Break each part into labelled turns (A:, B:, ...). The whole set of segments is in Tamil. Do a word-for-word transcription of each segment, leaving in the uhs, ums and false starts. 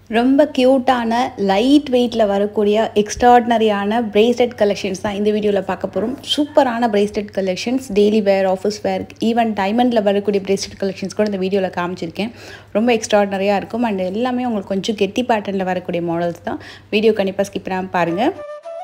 A: ரொம்ப கியூட்டான லைட் வெயிட்ல வரக்கூடிய எக்ஸ்ட்ராஆர்டினரியான பிரேஸ்லெட் கலெக்ஷன்ஸ் தான் இந்த வீடியோவில் பார்க்க போகிறோம். சூப்பரான bracelet collections, daily wear, office wear, even டைமண்டில் வரக்கூடிய பிரேஸ்லெட் கலெக்ஷன்ஸ் கூட இந்த வீடியோவில் காமிச்சிருக்கேன். ரொம்ப எக்ஸ்ட்ராஆர்டினரியாக இருக்கும் அண்ட் எல்லாமே உங்களுக்கு கொஞ்சம் கெட்டி பேட்டர்னில் வரக்கூடிய மாடல்ஸ் தான். வீடியோ கண்டிப்பாக ஸ்கிப் பண்ணாமல் பாருங்கள்.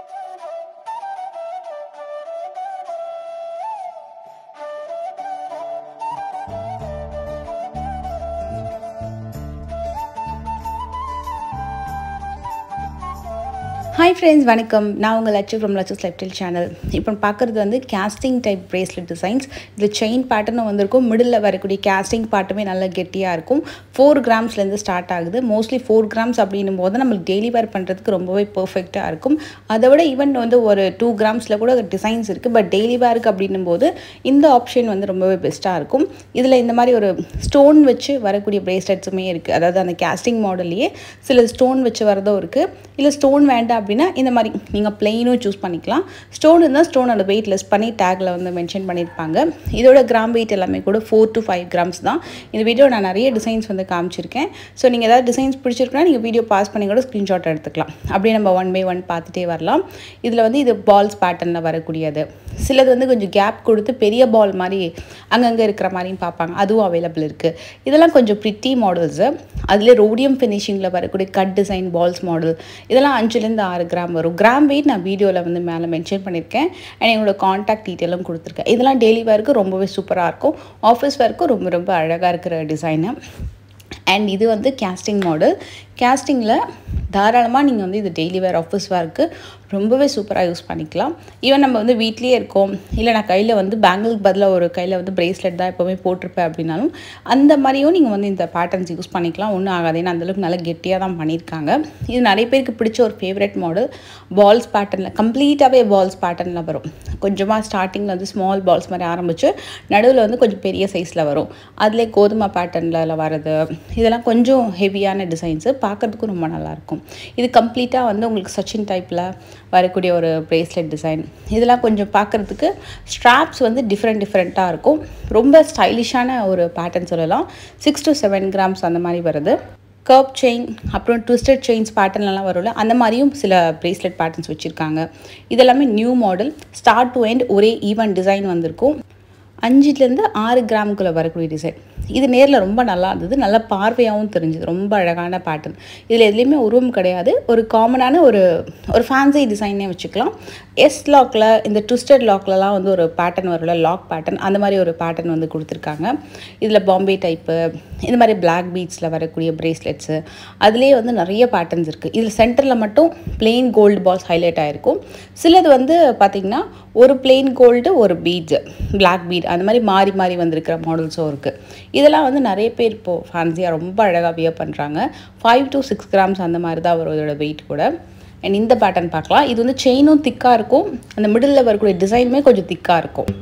A: ஹாய் ஃப்ரெண்ட்ஸ், வணக்கம். நான் உங்கள் லட்சு ஃப்ரம் லட்சஸ் லைஃப்ஸ்டைல் சேனல். இப்போ பார்க்குறது வந்து கேஸ்டிங் டைப் பிரேஸ்லெட் டிசைன்ஸ். இதில் செயின் பேட்டர்னும் வந்திருக்கும், மிடில் வரக்கூடிய கேஸ்டிங் பார்ட்டுமே நல்லா கெட்டியாக இருக்கும். ஃபோர் கிராம்ஸ்லேருந்து ஸ்டார்ட் ஆகுது. மோஸ்ட்லி ஃபோர் கிராம்ஸ் அப்படின்னும் போது நம்மளுக்கு டெய்லி வேர் பண்ணுறதுக்கு ரொம்பவே பர்ஃபெக்டாக இருக்கும். அதை விட ஈவன் வந்து ஒரு டூ கிராம்ஸில் கூட டிசைன்ஸ் இருக்குது. பட் டெய்லி வேருக்கு அப்படின்னும் போது இந்த ஆப்ஷன் வந்து ரொம்பவே பெஸ்ட்டாக இருக்கும். இதில் இந்த மாதிரி ஒரு ஸ்டோன் வச்சு வரக்கூடிய பிரேஸ்லெட்ஸுமே இருக்குது. அதாவது அந்த கேஸ்டிங் மாடல்லையே சில ஸ்டோன் வச்சு வரதும் இருக்குது. இல்லை ஸ்டோன் வேண்டாம் அப்படின்னா இந்த மாதிரி நீங்கள் பிளெயினும் சூஸ் பண்ணிக்கலாம். ஸ்டோன் இருந்தால் ஸ்டோன் அந்த வெயிட் லெஸ் பண்ணி டேக்கில் வந்து மென்ஷன் பண்ணியிருப்பாங்க. இதோட கிராம் வெயிட் எல்லாமே கூட ஃபோர் டு ஃபைவ் கிராம்ஸ் தான். இந்த வீடியோ நான் நிறைய டிசைன்ஸ் வந்து காமிச்சிருக்கேன். ஸோ நீங்கள் ஏதாவது டிசைன்ஸ் பிடிச்சிருக்குன்னா நீங்கள் வீடியோ பாஸ் பண்ணி கூட ஸ்க்ரீன்ஷாட் எடுத்துக்கலாம். அப்படியே நம்ம ஒன் பை ஒன் பார்த்துட்டே வரலாம். இதில் வந்து இது பால்ஸ் பேட்டர்னில் வரக்கூடியது. சிலது வந்து கொஞ்சம் கேப் கொடுத்து பெரிய பால் மாதிரி அங்கங்கே இருக்கிற மாதிரியும் பார்ப்பாங்க, அதுவும் அவைலபிள் இருக்குது. இதெல்லாம் கொஞ்சம் ப்ரிட்டி மாடல்ஸு. அதில் ரோடியம் ஃபினிஷிங்கில் வரக்கூடிய கட் டிசைன் பால்ஸ் மாடல். இதெல்லாம் அஞ்சுலேருந்து ஆறு கிராம் வரும். கிராம் வெயிட் நான் வீடியோவில் வந்து மேலே மென்ஷன் பண்ணியிருக்கேன் அண்ட் என்னோட காண்டாக்ட் டீட்டெயிலும் கொடுத்துருக்கேன். இதெல்லாம் டெய்லி வேருக்கு ரொம்பவே சூப்பராக இருக்கும். ஆஃபீஸ் வேருக்கும் ரொம்ப ரொம்ப அழகாக இருக்கிற டிசைனு. அண்ட் இது வந்து கேஸ்டிங் மாடல். கேஸ்டிங்கில் தாராளமாக நீங்கள் வந்து இது டெய்லி வேர், ஆஃபீஸ் வேருக்கு ரொம்பவே சூப்பராக யூஸ் பண்ணிக்கலாம். ஈவன் நம்ம வந்து வீட்லேயே இருக்கோம், இல்லை நான் கையில் வந்து பேங்கிளுக்கு பதிலாக ஒரு கையில் வந்து பிரேஸ்லெட் தான் எப்போவுமே போட்டிருப்பேன் அப்படின்னாலும் அந்த மாதிரியும் நீங்கள் வந்து இந்த பேட்டர்ன்ஸ் யூஸ் பண்ணிக்கலாம். ஒன்றும் ஆகாது, ஏன்னா அந்தளவுக்கு நல்லா கெட்டியாக தான் பண்ணியிருக்காங்க. இது நிறைய பேருக்கு பிடிச்ச ஒரு ஃபேவரட் மாடல். பால்ஸ் பேட்டர்னில் கம்ப்ளீட்டாகவே பால்ஸ் பேட்டர்னில் வரும். கொஞ்சமாக ஸ்டார்டிங்கில் வந்து ஸ்மால் பால்ஸ் மாதிரி ஆரம்பித்து நடுவில் வந்து கொஞ்சம் பெரிய சைஸில் வரும். அதிலே கோதுமை பேட்டர்னில் வரது, இதெல்லாம் கொஞ்சம் ஹெவியான டிசைன்ஸு, பார்க்குறதுக்கும் ரொம்ப நல்லாயிருக்கும். இது கம்ப்ளீட்டாக வந்து உங்களுக்கு சச்சின் டைப்பில் வரக்கூடிய ஒரு பிரேஸ்லெட் டிசைன். இதெல்லாம் கொஞ்சம் பார்க்குறதுக்கு ஸ்ட்ராப்ஸ் வந்து டிஃப்ரெண்ட் டிஃப்ரெண்ட்டாக இருக்கும். ரொம்ப ஸ்டைலிஷான ஒரு பேட்டர்ன் சொல்லலாம். சிக்ஸ் டு செவன் கிராம்ஸ் அந்த மாதிரி வருது. கர்ப் செயின், அப்புறம் ட்விஸ்டட் செயின்ஸ் பேட்டர்ன்லாம் வரும்ல, அந்த மாதிரியும் சில பிரேஸ்லெட் பேட்டர்ன்ஸ் வச்சுருக்காங்க. இதெல்லாமே new model. Start to end ஒரே ஈவன் டிசைன் வந்திருக்கும். அஞ்சுலேருந்து ஆறு கிராமுக்குள்ளே வரக்கூடிய டிசைன். இது நேரில் ரொம்ப நல்லா இருந்தது, நல்லா பார்வையாகவும் தெரிஞ்சுது. ரொம்ப அழகான பேட்டர்ன். இதில் எதுலேயுமே உருவம் கிடையாது. ஒரு காமனான ஒரு ஒரு ஃபேன்சி டிசைனே வச்சுக்கலாம். எஸ் லாக்கில், இந்த ட்விஸ்டட் லாக்லலாம் வந்து ஒரு பேட்டர்ன் வரும்ல, லாக் பேட்டர்ன், அந்த மாதிரி ஒரு பேட்டர்ன் வந்து கொடுத்துருக்காங்க. இதில் பாம்பே டைப்பு, இந்த மாதிரி பிளாக் பீட்ஸில் வரக்கூடிய பிரேஸ்லெட்ஸு, அதுலேயே வந்து நிறைய பேட்டர்ன்ஸ் இருக்குது. இதில் சென்டரில் மட்டும் பிளெயின் கோல்டு பால்ஸ் ஹைலைட் ஆகிருக்கும். சிலது வந்து பார்த்திங்கன்னா ஒரு பிளெயின் கோல்டு, ஒரு பீட்ஸு, பிளாக் பீட், அந்த மாதிரி மாறி மாறி வந்திருக்கிற மாடல்ஸும் இருக்குது. இதெல்லாம் வந்து நிறைய பேர் இப்போது ஃபேன்சியாக ரொம்ப அழகாக வியர் பண்ணுறாங்க. ஃபைவ் டு சிக்ஸ் கிராம்ஸ் அந்த மாதிரி தான் வரும் இதோட வெயிட் கூட. அண்ட் இந்த பேட்டர்ன் பார்க்கலாம். இது வந்து செயினும் திக்காக இருக்கும், அந்த மிடில் வரக்கூடிய டிசைனுமே கொஞ்சம் திக்காக இருக்கும்.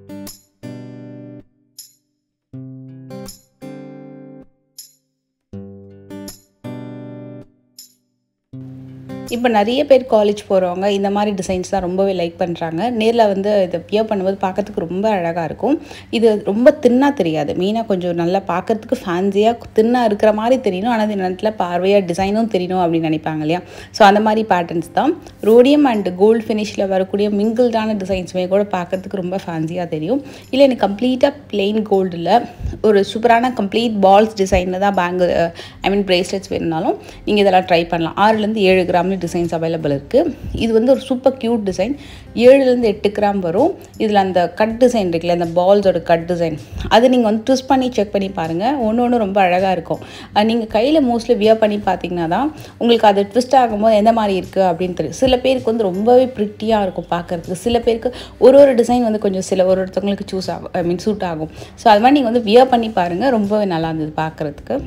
A: இப்போ நிறைய பேர் காலேஜ் போகிறவங்க இந்த மாதிரி டிசைன்ஸ் தான் ரொம்பவே லைக் பண்ணுறாங்க. நேரில் வந்து இதை வியர் பண்ணும்போது பார்க்கறதுக்கு ரொம்ப அழகாக இருக்கும். இது ரொம்ப தின்னாக தெரியாது, மெயினாக கொஞ்சம் நல்லா பார்க்கறதுக்கு ஃபேன்சியாக தின்னாக இருக்கிற மாதிரி தெரியணும், ஆனால் இந்த நேரத்தில் பார்வையாக டிசைனும் தெரியணும் அப்படின்னு நினைப்பாங்க இல்லையா. ஸோ அந்த மாதிரி பேட்டர்ன்ஸ் தான். ரோடியம் அண்ட் கோல்டு ஃபினிஷில் வரக்கூடிய மிங்கிள்டான டிசைன்ஸுமே கூட பார்க்கறதுக்கு ரொம்ப ஃபேன்சியாக தெரியும். இல்லை எனக்கு கம்ப்ளீட்டாக பிளெயின் கோல்டில் ஒரு சூப்பரான கம்ப்ளீட் பால்ஸ் டிசைனில் தான் பேங்கிள் ஐ மீன் பிரேஸ்லெட்ஸ் வேணுனாலும் நீங்கள் இதெல்லாம் ட்ரை பண்ணலாம். ஆறுலேருந்து ஏழு கிராம் டிசைன்ஸ் அவைலபிள் இருக்குது. இது வந்து ஒரு சூப்பர் க்யூட் டிசைன். ஏழுலேருந்து எட்டு கிராம் வரும். இதில் அந்த கட் டிசைன் இருக்குல்ல, அந்த பால்ஸோட கட் டிசைன், அது நீங்கள் வந்து ட்விஸ்ட் பண்ணி செக் பண்ணி பாருங்கள். ஒன்று ஒன்று ரொம்ப அழகாக இருக்கும். நீங்கள் கையில் மோஸ்ட்லி வியர் பண்ணி பார்த்தீங்கன்னா தான் உங்களுக்கு அது ட்விஸ்ட் ஆகும்போது எந்த மாதிரி இருக்குது அப்படின்னு தெரியும். சில பேருக்கு வந்து ரொம்பவே ப்ரிட்டியாக இருக்கும் பார்க்குறதுக்கு. சில பேருக்கு ஒரு ஒரு டிசைன் வந்து கொஞ்சம் சில ஒரு ஒருத்தவங்களுக்கு சூஸ் ஆகும், ஐ மீன் சூட் ஆகும். ஸோ அது மாதிரி நீங்கள் வந்து வியர் பண்ணி பாருங்கள், ரொம்பவே நல்லா இருந்தது பார்க்குறதுக்கு.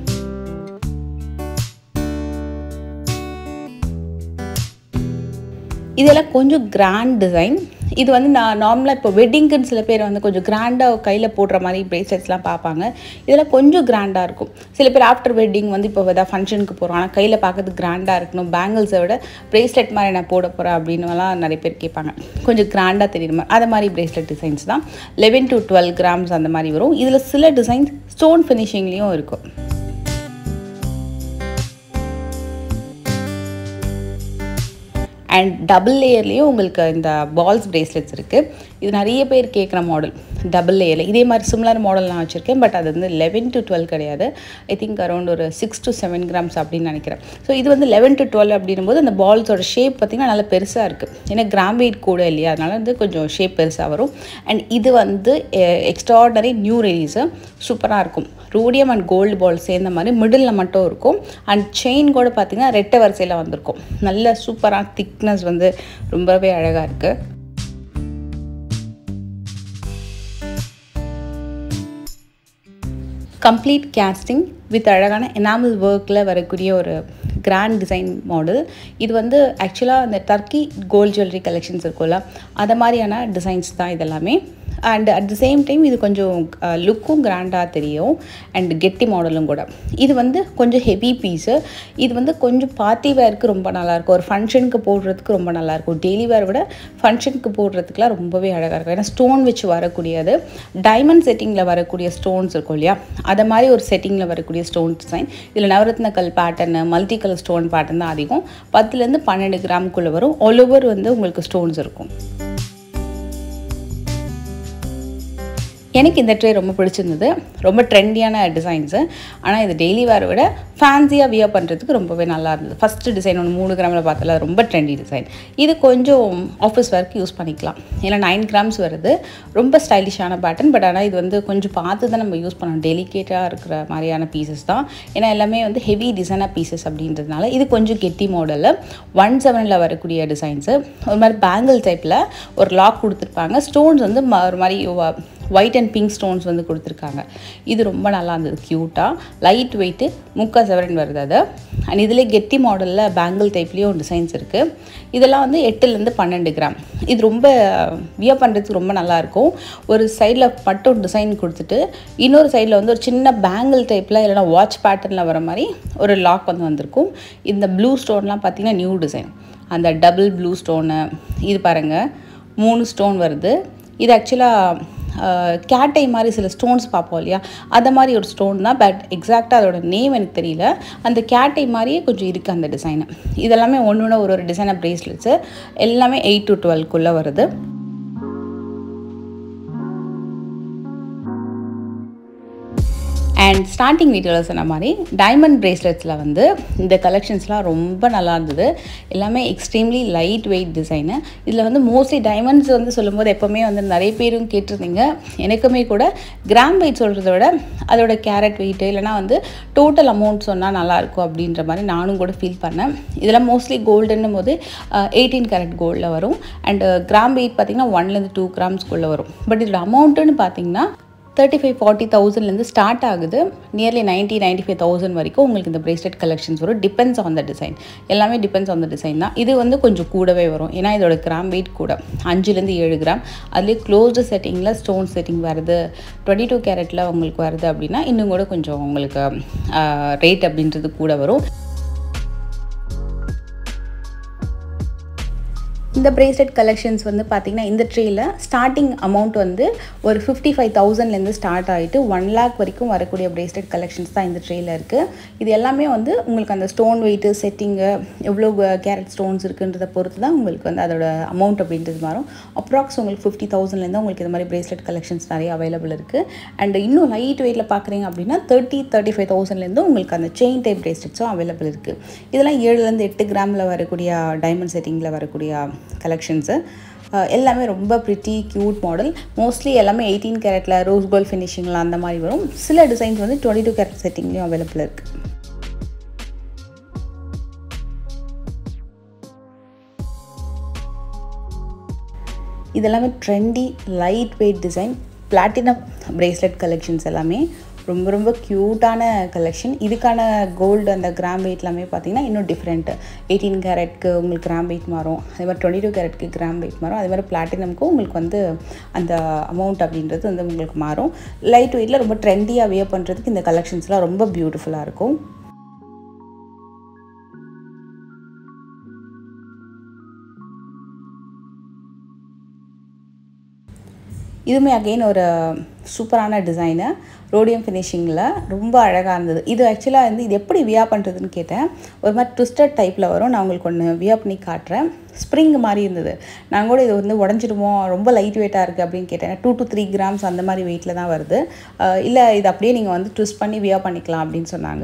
A: இதெல்லாம் கொஞ்சம் கிராண்ட் டிசைன். இது வந்து நான் நார்மலாக இப்போ வெட்டிங்குன்னு சில பேர் வந்து கொஞ்சம் கிராண்டாக கையில் போடுற மாதிரி பிரேஸ்லெட்ஸ்லாம் பார்ப்பாங்க. இதெல்லாம் கொஞ்சம் கிராண்டாக இருக்கும். சில பேர் ஆஃப்டர் வெட்டிங் வந்து இப்போ ஏதாவது ஃபங்க்ஷனுக்கு போகிறோம், ஆனால் கையில் பார்க்கறதுக்கு கிராண்டாக இருக்கணும், பேங்கிள்ஸை விட பிரேஸ்லெட் மாதிரி நான் போட போகிறேன் அப்படின்னுலாம் நிறைய பேர் கேட்பாங்க. கொஞ்சம் கிராண்டாக தெரியுற மாதிரி அது மாதிரி பிரேஸ்லெட் டிசைன்ஸ் தான். லெவன் டு டுவெல் கிராம்ஸ் அந்த மாதிரி வரும். இதில் சில டிசைன்ஸ் ஸ்டோன் ஃபினிஷிங்லேயும் இருக்கும். அண்ட் டபுள் லேயர்லேயும் உங்களுக்கு இந்த பால்ஸ் பிரேஸ்லெட்ஸ் இருக்குது. இது நிறைய பேர் கேட்குற மாடல் டபுள் லேயரில். இதே மாதிரி சிமிலர் மாடல் நான் வச்சுருக்கேன். பட் அது வந்து லெவன் டு டுவெல் கிடையாது. ஐ திங்க் அரௌண்ட் ஒரு சிக்ஸ் டு செவன் கிராம்ஸ் அப்படின்னு நினைக்கிறேன். ஸோ இது வந்து லெவன் டு டுவெல் அப்படின்னும்போது அந்த பால்ஸோட ஷேப் பார்த்திங்கன்னா நல்லா பெருசாக இருக்குது. ஏன்னா கிராம் வெயிட் கூட இல்லையா, அதனால் வந்து கொஞ்சம் ஷேப் பெருசாக வரும். அண்ட் இது வந்து எக்ஸ்ட்ராடனரி நியூ ரிலீஸு, சூப்பராக இருக்கும். ரோடியம் அண்ட் கோல்டு பால் சேர்ந்த மாதிரி மிடில் மட்டும் இருக்கும். அண்ட் செயின் கூட பார்த்திங்கன்னா ரெட்டை வரிசையில் வந்திருக்கும். நல்ல சூப்பராக திக்னஸ் வந்து ரொம்பவே அழகாக இருக்குது. கம்ப்ளீட் கேஸ்டிங் வித் அழகான எனாமல் ஒர்க்கில் வரக்கூடிய ஒரு கிராண்ட் டிசைன் மாடல். இது வந்து ஆக்சுவலாக அந்த டர்க்கி கோல்ட் ஜுவல்லரி கலெக்ஷன்ஸ் இருக்கும்ல, அதை மாதிரியான டிசைன்ஸ் தான் இதெல்லாமே. And at the same time இது கொஞ்சம் லுக்கும் கிராண்டாக தெரியும் அண்ட் கெட்டி மாடலும் கூட. இது வந்து கொஞ்சம் ஹெவி பீஸு. இது வந்து கொஞ்சம் பார்ட்டி வேருக்கு ரொம்ப நல்லாயிருக்கும், ஒரு ஃபங்க்ஷனுக்கு போடுறதுக்கு ரொம்ப நல்லாயிருக்கும். டெய்லி வேர் விட ஃபங்க்ஷனுக்கு போடுறதுக்குலாம் ரொம்பவே அழகாக இருக்கும். ஏன்னா ஸ்டோன் வச்சு வரக்கூடியது, டைமண்ட் செட்டிங்கில் வரக்கூடிய ஸ்டோன்ஸ் இருக்கும் இல்லையா, அதை மாதிரி ஒரு செட்டிங்கில் வரக்கூடிய ஸ்டோன் டிசைன். இதில் நவரத்ன கல் pattern, multi colour stone pattern தான் அதிகம். பத்துலேருந்து பன்னெண்டு கிராமுக்குள்ளே வரும். ஆல் ஓவர் வந்து உங்களுக்கு ஸ்டோன்ஸ் இருக்கும். எனக்கு இந்த ட்ரே ரொம்ப பிடிச்சிருந்தது. ரொம்ப ட்ரெண்டியான டிசைன்ஸு. ஆனால் இது டெய்லி வேரை விட ஃபேன்சியாக வியர் பண்ணுறதுக்கு ரொம்பவே நல்லா இருந்தது. ஃபஸ்ட்டு டிசைன் ஒன்று மூணு கிராமில் பார்த்தால ரொம்ப ட்ரெண்டி டிசைன். இது கொஞ்சம் ஆஃபீஸ் வேர்க்கு யூஸ் பண்ணிக்கலாம். ஏன்னா நைன் கிராம்ஸ் வருது. ரொம்ப ஸ்டைலிஷான பேட்டர்ன். பட் ஆனால் இது வந்து கொஞ்சம் பார்த்து தான் நம்ம யூஸ் பண்ணணும். டெலிகேட்டாக இருக்கிற மாதிரியான பீசஸ் தான். ஏன்னா எல்லாமே வந்து ஹெவி டிசைனாக பீசஸ் அப்படின்றதுனால இது கொஞ்சம் கெட்டி மாடலில் ஒன் செவனில் வரக்கூடிய டிசைன்ஸு. ஒரு மாதிரி பேங்கிள் டைப்பில் ஒரு லாக் கொடுத்துருப்பாங்க. ஸ்டோன்ஸ் வந்து ஒரு மாதிரி ஒயிட் அண்ட் பிங்க் ஸ்டோன்ஸ் வந்து கொடுத்துருக்காங்க. இது ரொம்ப நல்லா இருந்தது, க்யூட்டாக லைட் வெயிட்டு, முக்கால் செவரன் வருது அது. அண்ட் இதிலே கெட்டி மாடலில் பேங்கிள் டைப்லேயும் டிசைன்ஸ் இருக்குது. இதெல்லாம் வந்து எட்டுலேருந்து பன்னெண்டு கிராம். இது ரொம்ப வியர் பண்ணுறதுக்கு ரொம்ப நல்லாயிருக்கும். ஒரு சைடில் மட்டும் டிசைன் கொடுத்துட்டு இன்னொரு சைடில் வந்து ஒரு சின்ன பேங்கிள் டைப்பில் இல்லைனா வாட்ச் பேட்டர்னில் வர மாதிரி ஒரு லாக் வந்து வந்திருக்கும். இந்த ப்ளூ ஸ்டோன்லாம் பார்த்திங்கன்னா நியூ டிசைன். அந்த டபுள் ப்ளூ ஸ்டோனு இது பாருங்கள், மூணு ஸ்டோன் வருது. இது ஆக்சுவலாக கேட்டை மாதிரி சில ஸ்டோன்ஸ் பார்ப்போம் இல்லையா, அந்த மாதிரி ஒரு ஸ்டோன் தான். பட் எக்ஸாக்டாக அதோட நேம் எனக்கு தெரியல. அந்த கேட்டை மாதிரியே கொஞ்சம் இருக்குது அந்த டிசைனு. இதெல்லாமே ஒன்று ஒன்று ஒரு ஒரு டிசைனர் பிரேஸ்லெட்ஸு. எல்லாமே எயிட் டு டுவெல்க்குள்ளே வருது. அண்ட் ஸ்டார்டிங் வீடியோவில் சொன்ன மாதிரி டைமண்ட் பிரேஸ்லெட்ஸில் வந்து இந்த கலெக்ஷன்ஸ்லாம் ரொம்ப நல்லா இருந்தது. எல்லாமே எக்ஸ்ட்ரீம்லி லைட் வெயிட் டிசைனு. இதில் வந்து மோஸ்ட்லி டைமண்ட்ஸ் வந்து சொல்லும்போது எப்போவுமே வந்து நிறைய பேரும் கேட்டிருந்தீங்க. எனக்குமே கூட கிராம் வெயிட் சொல்கிறத விட அதோட கேரட் வெயிட்டு இல்லைனா வந்து டோட்டல் அமௌண்ட் சொன்னால் நல்லாயிருக்கும் அப்படின்ற மாதிரி நானும் கூட ஃபீல் பண்ணேன். இதெல்லாம் மோஸ்ட்லி கோல்டுன்னும் போது எயிட்டீன் கேரட் கோல்டில் வரும். அண்ட் கிராம் வெயிட் பார்த்திங்கன்னா ஒன்லேருந்து டூ கிராம்ஸ்குள்ளே வரும். பட் இதோட அமௌண்ட்டுன்னு பார்த்திங்கன்னா தேர்ட்டி ஃபைவ் ஃபார்ட்டி தௌசண்ட்லேருந்து ஸ்டார்ட் ஆகுது. Nearly ninety ninety five thousand வரைக்கும் உங்களுக்கு இந்த பிரேஸ்லெட் கலெக்ஷன்ஸ் வரும். Depends on the design. எல்லாமே டிபெண்ட்ஸ் ஆன் த டிசைன் தான். இது வந்து கொஞ்சம் கூடவே வரும். ஏன்னா இதோட கிராம் வெயிட் கூட அஞ்சுலேருந்து ஏழு கிராம். அதுலேயே க்ளோஸ்டு செட்டிங்கில் ஸ்டோன் செட்டிங் வருது, டுவெண்ட்டி டூ கேரட்டில் உங்களுக்கு வருது அப்படின்னா இன்னும் கூட கொஞ்சம் உங்களுக்கு ரேட் அப்படின்றது கூட வரும். இந்த பிரேஸ்லெட் கலெக்ஷன்ஸ் வந்து பார்த்திங்கன்னா இந்த ட்ரேயில் ஸ்டார்டிங் அமௌண்ட் வந்து ஒரு ஃபிஃப்டி ஃபைவ் தௌசண்ட்லேருந்து ஸ்டார்ட் ஆகிட்டு ஒன் லேக் வரைக்கும் வரக்கூடிய பிரேஸ்லெட் கலெக்ஷன்ஸ் தான் இந்த ட்ரேயில் இருக்குது. இது எல்லாமே வந்து உங்களுக்கு அந்த ஸ்டோன் வெயிட்டு, செட்டிங்கு, எவ்வளோ கேரட் ஸ்டோன்ஸ் இருக்குன்றதை பொறுத்து தான் உங்களுக்கு வந்து அதோட அமௌண்ட் அப்படின்றது மாறும். அப்ராக்ஸ் உங்களுக்கு ஃபிஃப்டி தௌசண்ட்லேருந்து உங்களுக்கு இந்த மாதிரி பிரேஸ்லெட் கலெக்ஷன்ஸ் நிறைய அவைலபிள் இருக்குது. அண்ட் இன்னும் லைட் வெயிட்டில் பார்க்குறீங்க அப்படின்னா தேர்ட்டி தேர்ட்டி ஃபைவ் தௌசண்ட்லேருந்து உங்களுக்கு அந்த செயின் டைப் பிரேஸ்லெட்ஸும் அவைலபிள் இருக்குது. இதெல்லாம் ஏழுலேருந்து எட்டு கிராமில் வரக்கூடிய டைமண்ட் செட்டிங்கில் வரக்கூடிய கலெக்ஷன்ஸு. எல்லாமே ரொம்ப ப்ரிட்டி க்யூட் மாடல். மோஸ்ட்லி எல்லாமே எயிட்டீன் கேரட்டில் ரோஸ் கோல்ட் ஃபினிஷிங்கில் அந்த மாதிரி வரும். சில டிசைன்ஸ் வந்து டுவெண்ட்டி டூ கேரட் செட்டிங்லேயும் அவைலபிள் இருக்குது. இதெல்லாமே trendy light weight design platinum bracelet collections. எல்லாமே ரொம்ப ரொம்ப க்யூட்டான கலெக்ஷன். இதுக்கான கோல்டு அந்த கிராம் வெயிட் எல்லாமே பார்த்திங்கன்னா இன்னும் டிஃப்ரெண்ட்டு. எயிட்டீன் கேரட்க்கு உங்களுக்கு கிராம் வெயிட் மாறும், அதே மாதிரி டுவெண்ட்டி டூ கேரட்க்கு கிராம் வெயிட் மாறும், அதே மாதிரி பிளாட்டினம்க்கும் உங்களுக்கு வந்து அந்த அமௌண்ட் அப்படின்றது வந்து உங்களுக்கு மாறும். லைட் வெயிட்டில் ரொம்ப ட்ரெண்டியாக வியர் பண்ணுறதுக்கு இந்த கலெக்ஷன்ஸ்லாம் ரொம்ப பியூட்டிஃபுல்லாக இருக்கும். இதுவுமே அகெயின் ஒரு சூப்பரான டிசைனு ரோடியம் ஃபினிஷிங்கில் ரொம்ப அழகாக இருந்தது. இது ஆக்சுவலாக வந்து இது எப்படி வியா பண்ணுறதுன்னு கேட்டேன். ஒரு மாதிரி ட்விஸ்டட் டைப்பில் வரும். நான் உங்களுக்கு ஒன்று வியா பண்ணி காட்டுறேன். ஸ்ப்ரிங் மாதிரி இருந்தது. நான் கூட இது வந்து உடஞ்சிடுமோ, ரொம்ப லைட் வெயிட்டாக இருக்குது அப்படின்னு கேட்டேன். டூ டு த்ரீ கிராம்ஸ் அந்த மாதிரி வெயிட்டில் தான் வருது. இல்லை இது அப்படியே நீங்கள் வந்து ட்விஸ்ட் பண்ணி வியா பண்ணிக்கலாம் அப்படின்னு சொன்னாங்க.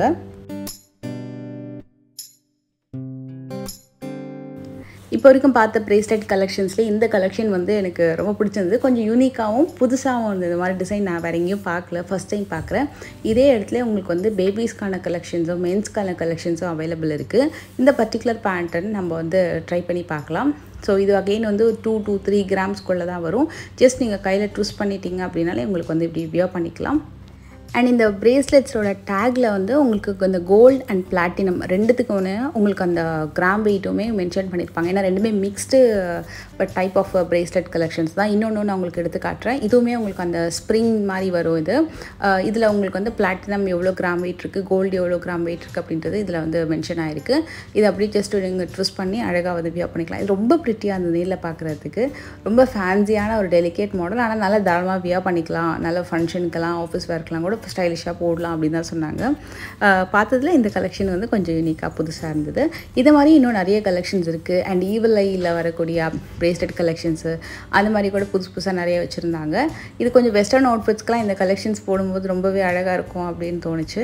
A: இப்போ வரைக்கும் பார்த்த ப்ரேஸ்லெட் கலெக்ஷன்ஸ்லேயே இந்த கலெக்ஷன் வந்து எனக்கு ரொம்ப பிடிச்சிருந்தது. கொஞ்சம் யூனிக்காகவும் புதுசாகவும் இருந்தது. இந்த மாதிரி டிசைன் நான் வேறு எங்கேயும் பார்க்கல, ஃபஸ்ட் டைம் பார்க்குறேன். இதே இடத்துல உங்களுக்கு வந்து பேபிஸ்க்கான கலெக்ஷன்ஸும் மென்ஸ்க்கான கலெக்ஷன்ஸும் அவைலபிள் இருக்குது. இந்த பர்டிகுலர் பேட்டர்ன் நம்ம வந்து ட்ரை பண்ணி பார்க்கலாம். ஸோ இது அகெயின் வந்து டூ டூ த்ரீ கிராம்ஸ்குள்ளே தான் வரும். ஜஸ்ட் நீங்கள் கையில் ட்விஸ்ட் பண்ணிட்டீங்க அப்படின்னாலே உங்களுக்கு வந்து இப்படி வியர் பண்ணிக்கலாம். அண்ட் இந்த ப்ரேஸ்லெட்ஸோட டேக்கில் வந்து உங்களுக்கு இந்த கோல்டு அண்ட் பிளாட்டினம் ரெண்டுத்துக்கு ஒன்று உங்களுக்கு அந்த கிராம் வெயிட்டுமே மென்ஷன் பண்ணியிருப்பாங்க. ஏன்னா ரெண்டுமே mixed type of bracelet collections தான். இன்னொன்று நான் உங்களுக்கு எடுத்து காட்டுறேன். இதுவுமே உங்களுக்கு அந்த ஸ்ப்ரிங் மாதிரி வரும். இது இதில் உங்களுக்கு வந்து பிளாட்டினம் எவ்வளோ கிராம் வெயிட் இருக்குது, கோல்டு எவ்வளோ கிராம் வெயிட் இருக்குது அப்படின்றது இதில் வந்து மென்ஷன் ஆகிருக்கு. இது அப்படியே ஜஸ்ட் நீங்கள் ட்விஸ்ட் பண்ணி அழகாக வந்து வியர் பண்ணிக்கலாம். இது ரொம்ப ப்ரிட்டியாக இருந்தது நேரில் பார்க்குறதுக்கு. ரொம்ப ஃபேன்சியான ஒரு டெலிகேட் மாடல். ஆனால் நல்லா தாராளமாக வியர் பண்ணிக்கலாம். நல்ல ஃபங்க்ஷனுக்கெல்லாம், ஆஃபீஸ் ஒர்க்கெலாம் கூட ஸ்டைலிஷாக போடலாம் அப்படின்னு தான் சொன்னாங்க. பார்த்ததில் இந்த கலெக்ஷன் வந்து கொஞ்சம் யூனிக்காக புதுசாக இருந்தது. இது மாதிரி இன்னும் நிறைய கலெக்ஷன்ஸ் இருக்குது. அண்ட் ஈவில் ஐயில் வரக்கூடிய ப்ரேஸ்லெட் கலெக்ஷன்ஸு அந்த மாதிரி கூட புதுசு புதுசாக நிறைய வச்சுருந்தாங்க. இது கொஞ்சம் வெஸ்டர்ன் அவுட்ஃபிட்ஸ்க்கெலாம் இந்த கலெக்ஷன்ஸ் போடும்போது ரொம்பவே அழகாக இருக்கும் அப்படின்னு தோணுச்சு.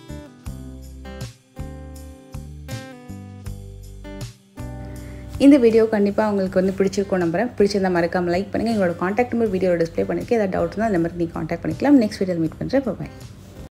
A: இந்த வீடியோ கண்டிப்பாக உங்களுக்கு வந்து பிடிச்சிருக்கும் நம்புறேன். பிடிச்சிருந்தா மறக்காமல் லைக் பண்ணுங்கள். எங்களோட காண்டாக்ட் நம்பர் வீடியோவில் டிஸ்ப்ளே பண்ணியிருக்கேன். ஏதாவது டவுட் இருந்தால் அந்த நம்பருக்கு நீங்கள் காண்டாக்ட் பண்ணிக்கலாம். நெக்ஸ்ட் வீடியோவில் மீட் பண்ணுறேன். பாய்.